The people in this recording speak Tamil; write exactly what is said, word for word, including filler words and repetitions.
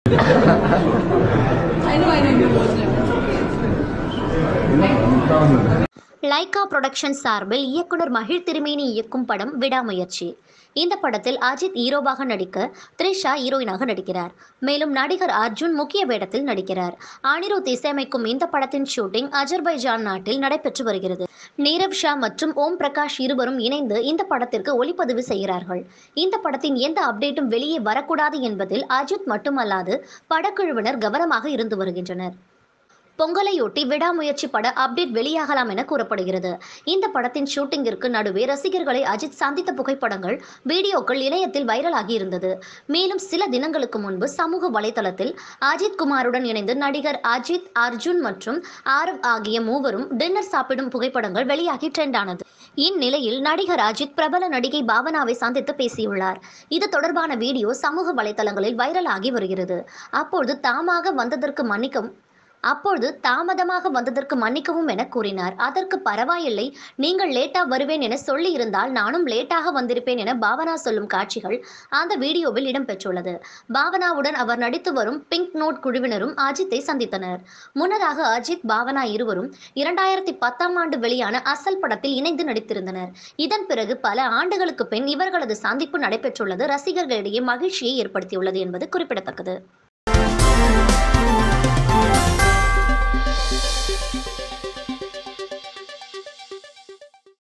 I know, I know you watched it. Lyca production சார்பில் இயக்குனர் மகிழ் திருமேனி இயக்கும் படம் விடாமுயற்சி. இந்த படத்தில் அஜித் ஹீரோவாக நடிக்க த்ரிஷா ஹீரோயினாக நடிக்கிறார். மேலும் நடிகர் அர்ஜுன் முக்கிய வேடத்தில் நடிக்கிறார். அனிருத் இசையமைக்கும் இந்த படத்தின் ஷூட்டிங் அஜர்பைஜான் நாட்டில் நடைபெற்று வருகிறது. நீரவ் ஷா மற்றும் ஓம் பிரகாஷ் இருவரும் இணைந்து இந்த படத்திற்கு ஒளிப்பதிவு செய்கிறார்கள். இந்த படத்தின் எந்த அப்டேட்டும் வெளியே வரக்கூடாது என்பதில் அஜித் மட்டுமல்லாது படக்குழுவினர் கவனமாக இருந்து வருகின்றனர். பொங்கலையொட்டி விடாமுயற்சி பட அப்டேட் வெளியாகலாம் என கூறப்படுகிறது. இந்த படத்தின் ஷூட்டிங்கிற்கு நடுவே ரசிகர்களை அஜித் சந்தித்த புகைப்படங்கள், வீடியோக்கள் இணையத்தில் வைரலாகி இருந்தது. மேலும் சில தினங்களுக்கு முன்பு சமூக வலைதளத்தில் அஜித் குமாருடன் இணைந்து நடிகர் அஜித், அர்ஜுன் மற்றும் ஆரவ் ஆகிய மூவரும் டின்னர் சாப்பிடும் புகைப்படங்கள் வெளியாகி ட்ரெண்ட் ஆனது. இந்நிலையில் நடிகர் அஜித் பிரபல நடிகை பாவனாவை சந்தித்து பேசியுள்ளார். இது தொடர்பான வீடியோ சமூக வலைதளங்களில் வைரலாகி வருகிறது. அப்போது தாமாக வந்ததற்கு மன்னிக்கவும் அப்பொழுது தாமதமாக வந்ததற்கு மன்னிக்கவும் என கூறினார். அதற்கு பரவாயில்லை, நீங்கள் லேட்டா வருவேன் என சொல்லி இருந்தால் நானும் லேட்டாக வந்திருப்பேன் என பாவனா சொல்லும் காட்சிகள் அந்த வீடியோவில் இடம்பெற்றுள்ளது. பாவனாவுடன் அவர் நடித்து வரும் பிங்க் நோட் குழுவினரும் அஜித்தை சந்தித்தனர். முன்னதாக அஜித், பாவனா இருவரும் இரண்டாயிரத்தி பத்தாம் ஆண்டு வெளியான அசல் படத்தில் இணைந்து நடித்திருந்தனர். இதன் பிறகு பல ஆண்டுகளுக்கு பின் இவர்களது சந்திப்பு நடைபெற்றுள்ளது ரசிகர்களிடையே மகிழ்ச்சியை ஏற்படுத்தியுள்ளது என்பது குறிப்பிடத்தக்கது.